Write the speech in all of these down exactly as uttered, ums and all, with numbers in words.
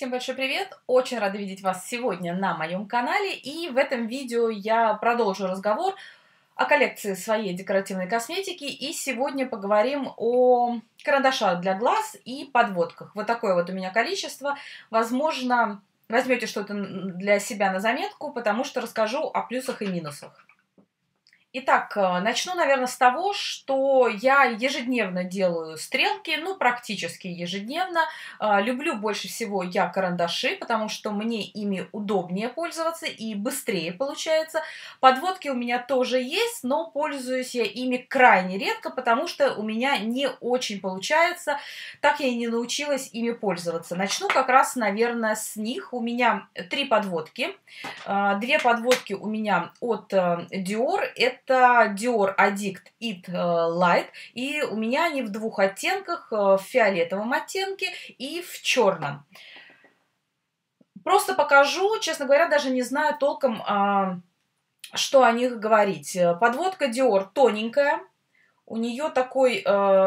Всем большой привет! Очень рада видеть вас сегодня на моем канале. И в этом видео я продолжу разговор о коллекции своей декоративной косметики. И сегодня поговорим о карандашах для глаз и подводках. Вот такое вот у меня количество. Возможно, возьмете что-то для себя на заметку, потому что расскажу о плюсах и минусах. Итак, начну, наверное, с того, что я ежедневно делаю стрелки, ну, практически ежедневно. Люблю больше всего я карандаши, потому что мне ими удобнее пользоваться и быстрее получается. Подводки у меня тоже есть, но пользуюсь я ими крайне редко, потому что у меня не очень получается. Так я и не научилась ими пользоваться. Начну как раз, наверное, с них. У меня три подводки. Две подводки у меня от Dior. Это Это Dior Addict It Light, и у меня они в двух оттенках, в фиолетовом оттенке и в черном. Просто покажу, честно говоря, даже не знаю толком, что о них говорить. Подводка Dior тоненькая, у нее такой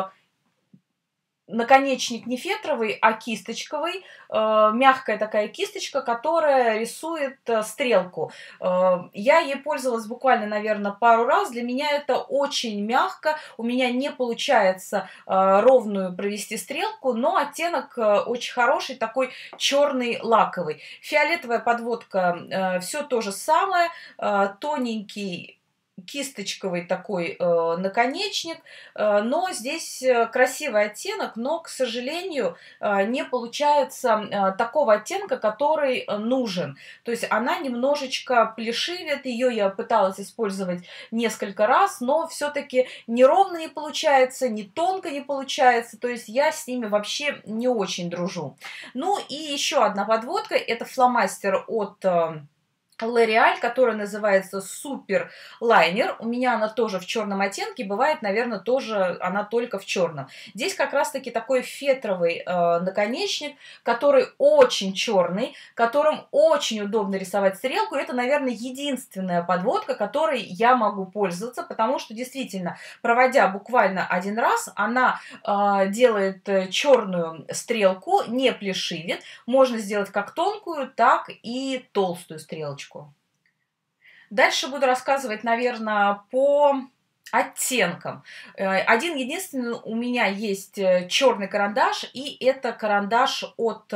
наконечник не фетровый, а кисточковый, э, мягкая такая кисточка, которая рисует э, стрелку. Э, я ей пользовалась буквально, наверное, пару раз. Для меня это очень мягко. У меня не получается э, ровную провести стрелку, но оттенок э, очень хороший, такой черный лаковый. Фиолетовая подводка, э, все то же самое, э, тоненький кисточковый такой э, наконечник, э, но здесь красивый оттенок, но, к сожалению, э, не получается э, такого оттенка, который нужен. То есть она немножечко плешивит, ее я пыталась использовать несколько раз, но все-таки ни ровно не получается, ни тонко не получается, то есть я с ними вообще не очень дружу. Ну и еще одна подводка, это фломастер от L'Oreal, которая называется Супер Лайнер. У меня она тоже в черном оттенке, бывает, наверное, тоже она только в черном. Здесь как раз-таки такой фетровый э, наконечник, который очень черный, которым очень удобно рисовать стрелку. Это, наверное, единственная подводка, которой я могу пользоваться, потому что действительно, проводя буквально один раз, она э, делает черную стрелку, не плешивит. Можно сделать как тонкую, так и толстую стрелочку. Дальше буду рассказывать, наверное, по оттенкам. Один единственный у меня есть черный карандаш, и это карандаш от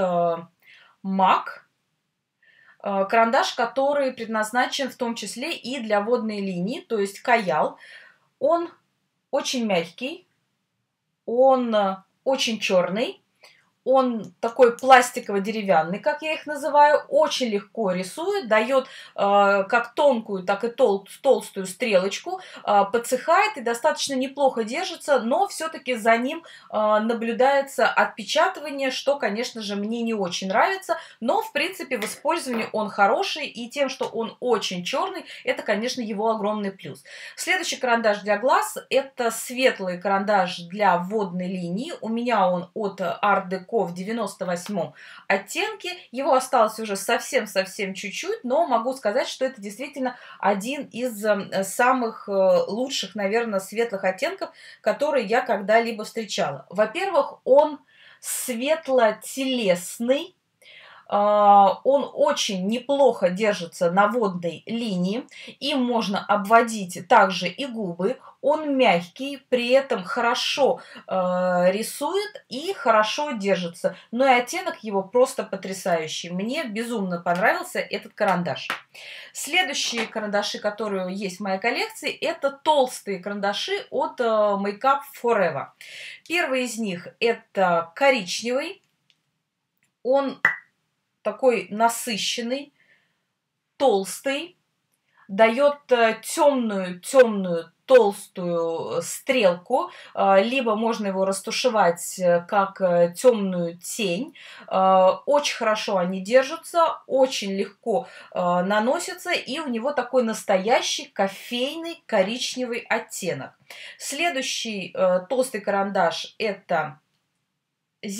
мак. Карандаш, который предназначен в том числе и для водной линии, то есть каял. Он очень мягкий, он очень черный. Он такой пластиково-деревянный, как я их называю, очень легко рисует, дает э, как тонкую, так и тол толстую стрелочку, э, подсыхает и достаточно неплохо держится, но все-таки за ним э, наблюдается отпечатывание, что, конечно же, мне не очень нравится, но, в принципе, в использовании он хороший, и тем, что он очень черный, это, конечно, его огромный плюс. Следующий карандаш для глаз – это светлый карандаш для водной линии. У меня он от Art Deco в девяносто восьмом оттенке. Его осталось уже совсем-совсем чуть-чуть, но могу сказать, что это действительно один из самых лучших, наверное, светлых оттенков, которые я когда-либо встречала. Во-первых, он светло-телесный. Он очень неплохо держится на водной линии, им можно обводить также и губы. Он мягкий, при этом хорошо э, рисует и хорошо держится. Но и оттенок его просто потрясающий. Мне безумно понравился этот карандаш. Следующие карандаши, которые есть в моей коллекции, это толстые карандаши от э, Make Up For Eva. Первый из них это коричневый. Он такой насыщенный, толстый, дает темную-темную толстую стрелку, либо можно его растушевать как темную тень. Очень хорошо они держатся, очень легко наносятся, и у него такой настоящий кофейный коричневый оттенок. Следующий толстый карандаш это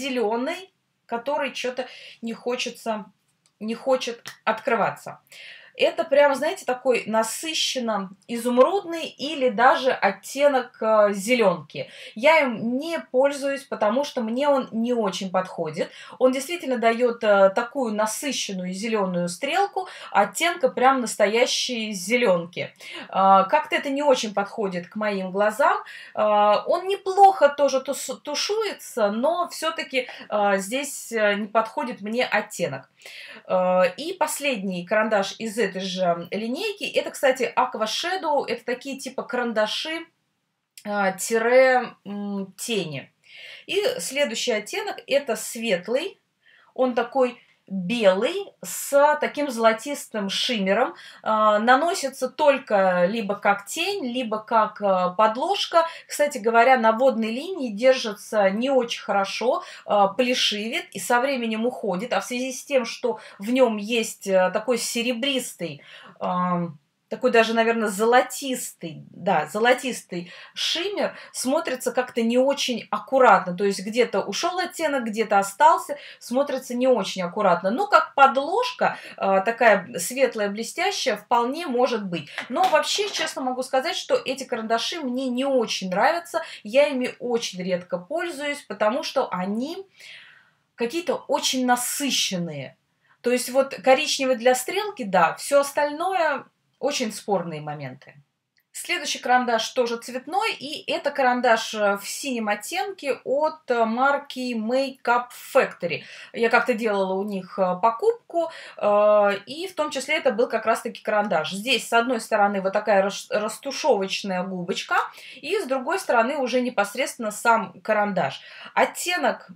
зеленый, который что-то не хочется, не хочет открываться. Это прям, знаете, такой насыщенно изумрудный или даже оттенок э, зеленки. Я им не пользуюсь, потому что мне он не очень подходит. Он действительно дает э, такую насыщенную зеленую стрелку, оттенка прям настоящей зеленки. Э, как-то это не очень подходит к моим глазам. Э, он неплохо тоже тус- тушуется, но все-таки э, здесь э, не подходит мне оттенок. Э, И последний карандаш из этой же линейки, это, кстати, Aqua Shadow, это такие типа карандаши а, тире м, тени. И следующий оттенок это светлый, он такой белый с таким золотистым шиммером. А, наносится только либо как тень, либо как а, подложка. Кстати говоря, на водной линии держится не очень хорошо, а, плешивит и со временем уходит. А в связи с тем, что в нем есть а, такой серебристый, а, такой даже, наверное, золотистый, да, золотистый шиммер, смотрится как-то не очень аккуратно. То есть где-то ушел оттенок, где-то остался, смотрится не очень аккуратно. Но как подложка, э, такая светлая, блестящая, вполне может быть. Но вообще, честно могу сказать, что эти карандаши мне не очень нравятся. Я ими очень редко пользуюсь, потому что они какие-то очень насыщенные. То есть вот коричневый для стрелки, да, все остальное очень спорные моменты. Следующий карандаш тоже цветной, и это карандаш э, в синем оттенке от э, марки Makeup Factory. Я как-то делала у них э, покупку, э, и в том числе это был как раз-таки карандаш. Здесь с одной стороны вот такая рас- растушевочная губочка, и с другой стороны уже непосредственно сам карандаш. Оттенок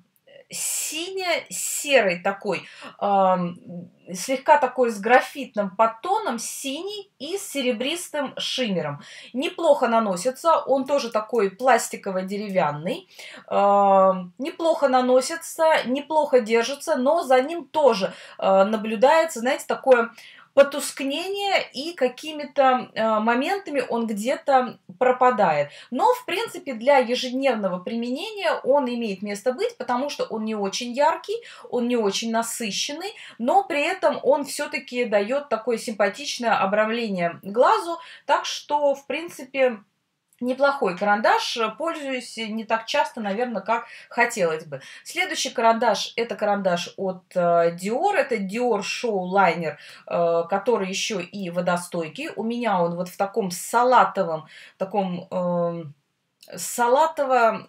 сине-серый такой, ам, слегка такой с графитным подтоном, синий и с серебристым шиммером. Неплохо наносится, он тоже такой пластиково-деревянный. Ам, неплохо наносится, неплохо держится, но за ним тоже а, наблюдается, знаете, такое потускнение, и какими-то а, моментами он где-то пропадает. Но, в принципе, для ежедневного применения он имеет место быть, потому что он не очень яркий, он не очень насыщенный, но при этом он все-таки дает такое симпатичное обрамление глазу, так что, в принципе, неплохой карандаш, пользуюсь не так часто, наверное, как хотелось бы. Следующий карандаш, это карандаш от э, Dior, это Dior Show Liner, э, который еще и водостойкий. У меня он вот в таком салатовом, таком... эм, салатово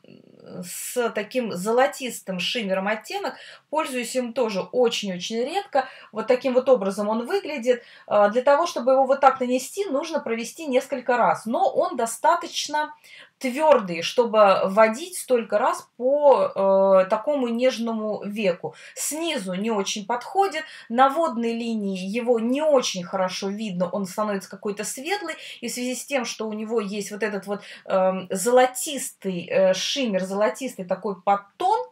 с таким золотистым шиммером оттенок. Пользуюсь им тоже очень-очень редко. Вот таким вот образом он выглядит. А, Для того, чтобы его вот так нанести, нужно провести несколько раз. Но он достаточно твердый, чтобы вводить столько раз по э, такому нежному веку. Снизу не очень подходит. На водной линии его не очень хорошо видно. Он становится какой-то светлый. И в связи с тем, что у него есть вот этот вот эм, золотистый э, шиммер, золотистый такой подтон,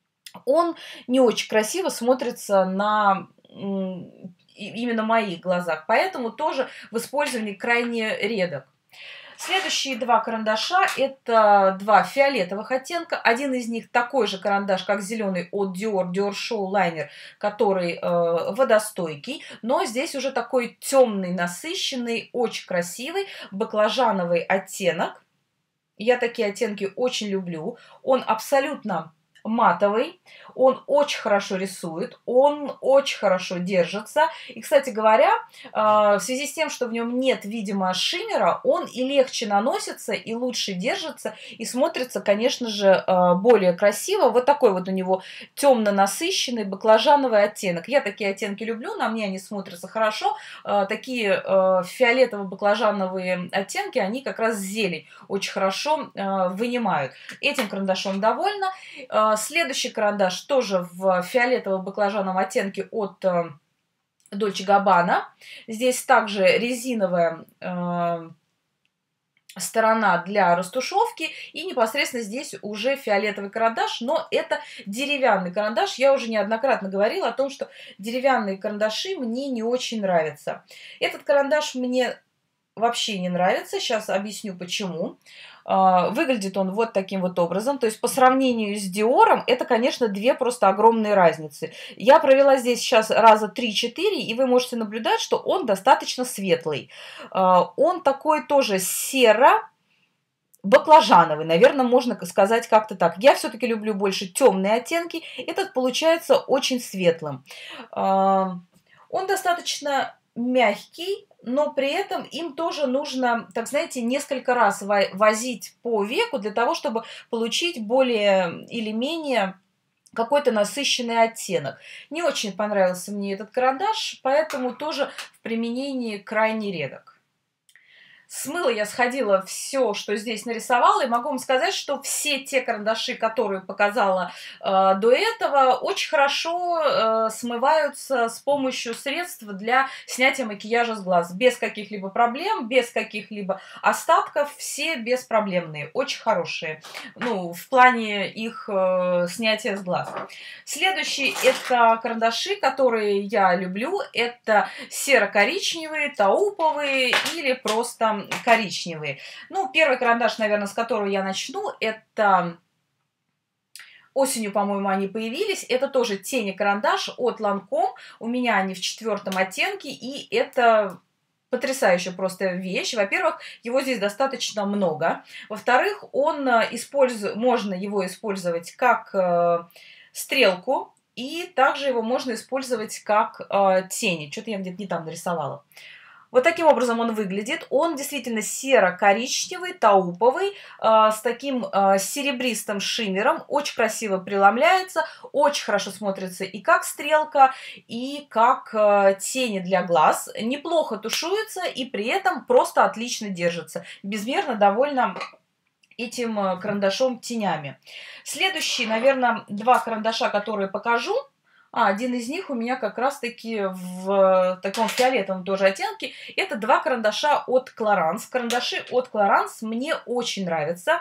он не очень красиво смотрится на м, и- именно моих глазах. Поэтому тоже в использовании крайне редок. Следующие два карандаша это два фиолетовых оттенка. Один из них такой же карандаш, как зеленый от Dior, Dior Show Liner, который э, водостойкий, но здесь уже такой темный, насыщенный, очень красивый баклажановый оттенок. Я такие оттенки очень люблю. Он абсолютно матовый, он очень хорошо рисует, он очень хорошо держится. И, кстати говоря, а, в связи с тем, что в нем нет, видимо, шиммера, он и легче наносится, и лучше держится, и смотрится, конечно же, а, более красиво. Вот такой вот у него темно-насыщенный баклажановый оттенок. Я такие оттенки люблю, на мне они смотрятся хорошо. А, Такие а, фиолетово-баклажановые оттенки, они как раз зелень очень хорошо а, вынимают. Этим карандашом довольна. А, Следующий карандаш тоже в фиолетово-баклажанном оттенке от э, Dolce Gabbana. Здесь также резиновая э, сторона для растушевки, и непосредственно здесь уже фиолетовый карандаш, но это деревянный карандаш. Я уже неоднократно говорила о том, что деревянные карандаши мне не очень нравятся. Этот карандаш мне вообще не нравится. Сейчас объясню почему. А, выглядит он вот таким вот образом. То есть по сравнению с Диором это, конечно, две просто огромные разницы. Я провела здесь сейчас раза три-четыре, и вы можете наблюдать, что он достаточно светлый. А, он такой тоже серо баклажановый, наверное, можно сказать как-то так. Я все-таки люблю больше темные оттенки. Этот получается очень светлым. А, Он достаточно мягкий, но при этом им тоже нужно, так знаете, несколько раз во- возить по веку для того, чтобы получить более или менее какой-то насыщенный оттенок. Не очень понравился мне этот карандаш, поэтому тоже в применении крайне редок. Смыла я сходила все, что здесь нарисовала, и могу вам сказать, что все те карандаши, которые показала э, до этого, очень хорошо э, смываются с помощью средств для снятия макияжа с глаз. Без каких-либо проблем, без каких-либо остатков, все беспроблемные, очень хорошие. Ну, в плане их э, снятия с глаз. Следующий это карандаши, которые я люблю. Это серо-коричневые, тауповые или просто коричневые. Ну, первый карандаш, наверное, с которого я начну, это осенью, по-моему, они появились. Это тоже тени карандаш от Lancome. У меня они в четвертом оттенке, и это потрясающая просто вещь. Во-первых, его здесь достаточно много. Во-вторых, он использует, можно его использовать как э, стрелку, и также его можно использовать как э, тени. Что-то я где-то не там нарисовала. Вот таким образом он выглядит. Он действительно серо-коричневый, тауповый, э, с таким э, серебристым шиммером. Очень красиво преломляется, очень хорошо смотрится и как стрелка, и как э, тени для глаз. Неплохо тушуется и при этом просто отлично держится. Безмерно довольна этим э, карандашом тенями. Следующие, наверное, два карандаша, которые покажу. А, один из них у меня как раз-таки в таком фиолетовом тоже оттенке. Это два карандаша от Clarins. Карандаши от Clarins мне очень нравятся.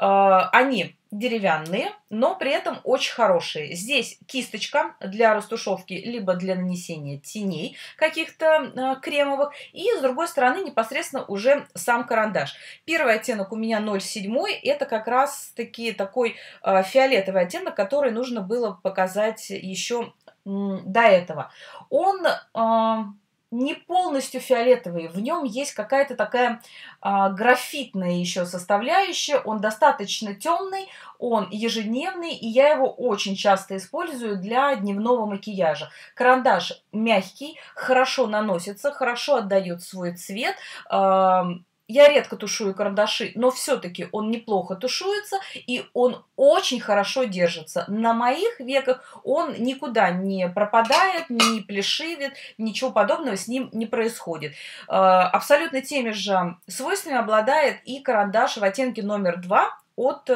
Они деревянные, но при этом очень хорошие. Здесь кисточка для растушевки, либо для нанесения теней каких-то кремовых. И с другой стороны непосредственно уже сам карандаш. Первый оттенок у меня ноль семь. Это как раз-таки такой фиолетовый оттенок, который нужно было показать еще до этого. Он э, не полностью фиолетовый, в нем есть какая-то такая э, графитная еще составляющая, он достаточно темный, он ежедневный, и я его очень часто использую для дневного макияжа. Карандаш мягкий, хорошо наносится, хорошо отдает свой цвет. Э, Я редко тушую карандаши, но все-таки он неплохо тушуется, и он очень хорошо держится. На моих веках он никуда не пропадает, не плешивит, ничего подобного с ним не происходит. Абсолютно теми же свойствами обладает и карандаш в оттенке номер два от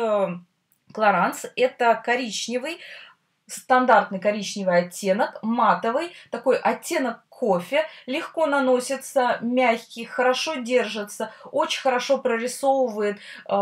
Clarins. Это коричневый, стандартный коричневый оттенок, матовый, такой оттенок кофе, легко наносится, мягкий, хорошо держится, очень хорошо прорисовывает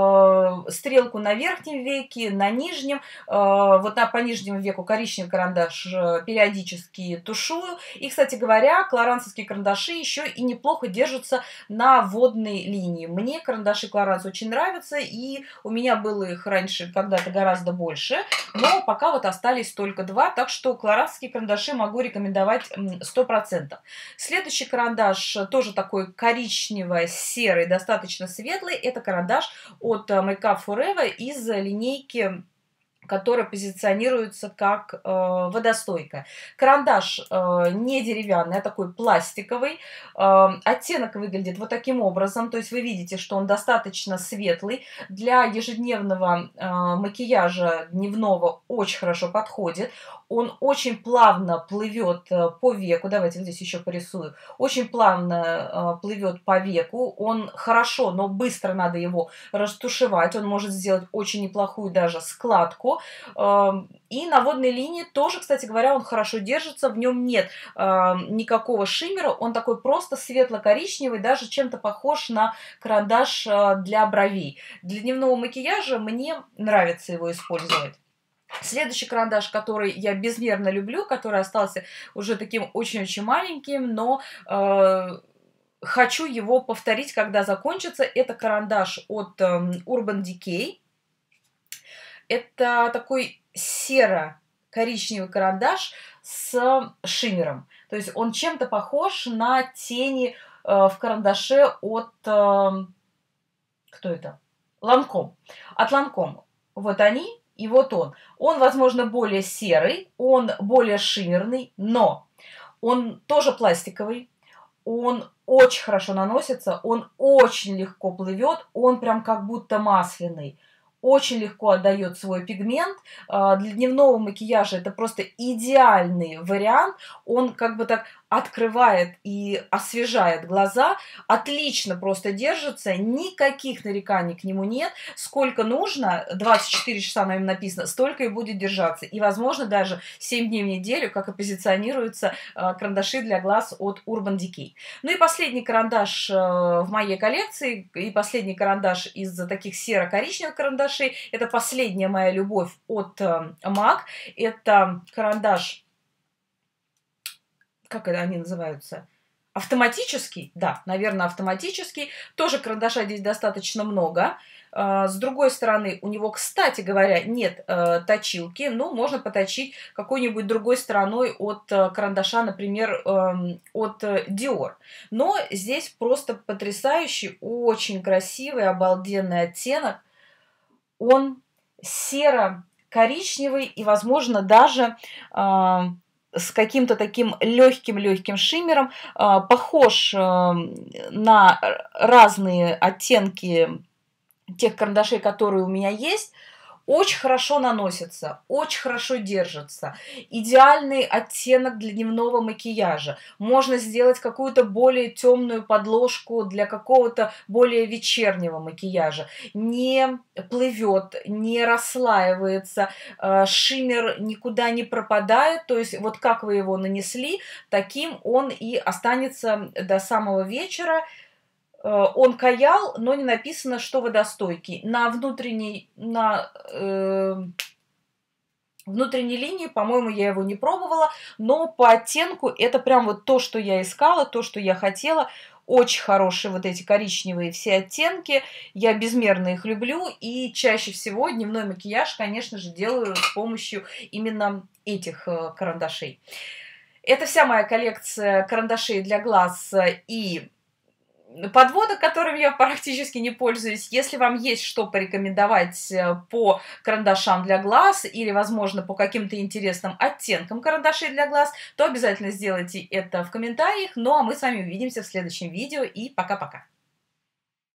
э, стрелку на верхнем веке, на нижнем. Э, вот на, по нижнему веку коричневый карандаш э, периодически тушую. И, кстати говоря, кларансовские карандаши еще и неплохо держатся на водной линии. Мне карандаши Clarins очень нравятся, и у меня было их раньше когда-то гораздо больше, но пока вот остались только два, так что кларансовские карандаши могу рекомендовать сто процентов. Следующий карандаш тоже такой коричнево-серый, достаточно светлый. Это карандаш от Make Up For Eva из линейки, которая позиционируется как э, водостойкая. Карандаш э, не деревянный, а такой пластиковый. Э, оттенок выглядит вот таким образом. То есть вы видите, что он достаточно светлый. Для ежедневного э, макияжа дневного очень хорошо подходит. Он очень плавно плывет по веку. Давайте вот здесь еще порисую. Очень плавно э, плывет по веку. Он хорошо, но быстро надо его растушевать. Он может сделать очень неплохую даже складку. И на водной линии тоже, кстати говоря, он хорошо держится, в нем нет э, никакого шиммера, он такой просто светло-коричневый, даже чем-то похож на карандаш э, для бровей. Для дневного макияжа мне нравится его использовать. Следующий карандаш, который я безмерно люблю, который остался уже таким очень-очень маленьким, но... Э, хочу его повторить, когда закончится. Это карандаш от Urban Decay. Это такой серо-коричневый карандаш с шиммером. То есть он чем-то похож на тени в карандаше от... Кто это? Lancome. От Lancome. Вот они и вот он. Он, возможно, более серый, он более шиммерный, но он тоже пластиковый. Он очень хорошо наносится, он очень легко плывет, он прям как будто масляный. Очень легко отдает свой пигмент. Для дневного макияжа это просто идеальный вариант. Он как бы так открывает и освежает глаза. Отлично просто держится. Никаких нареканий к нему нет. Сколько нужно, двадцать четыре часа на нем написано, столько и будет держаться. И, возможно, даже семь дней в неделю, как и позиционируются карандаши для глаз от Urban Decay. Ну и последний карандаш в моей коллекции, и последний карандаш из таких серо-коричневых карандашей. Это последняя моя любовь от MAC. Это карандаш, как это они называются? Автоматический, да, наверное, автоматический. Тоже карандаша здесь достаточно много. С другой стороны, у него, кстати говоря, нет э, точилки, но можно поточить какой-нибудь другой стороной от э, карандаша, например, э, от Dior. Но здесь просто потрясающий, очень красивый, обалденный оттенок. Он серо-коричневый и, возможно, даже... Э, с каким-то таким легким-легким шиммером, э, похож э, на разные оттенки тех карандашей, которые у меня есть. Очень хорошо наносится, очень хорошо держится. Идеальный оттенок для дневного макияжа. Можно сделать какую-то более темную подложку для какого-то более вечернего макияжа. Не плывет, не расслаивается, шиммер никуда не пропадает. То есть вот как вы его нанесли, таким он и останется до самого вечера. Он каял, но не написано, что водостойкий. На внутренней, на э, внутренней линии, по-моему, я его не пробовала, но по оттенку это прям вот то, что я искала, то, что я хотела. Очень хорошие вот эти коричневые все оттенки. Я безмерно их люблю. И чаще всего дневной макияж, конечно же, делаю с помощью именно этих карандашей. Это вся моя коллекция карандашей для глаз и подводок, которыми я практически не пользуюсь. Если вам есть что порекомендовать по карандашам для глаз или, возможно, по каким-то интересным оттенкам карандашей для глаз, то обязательно сделайте это в комментариях. Ну а мы с вами увидимся в следующем видео и пока-пока.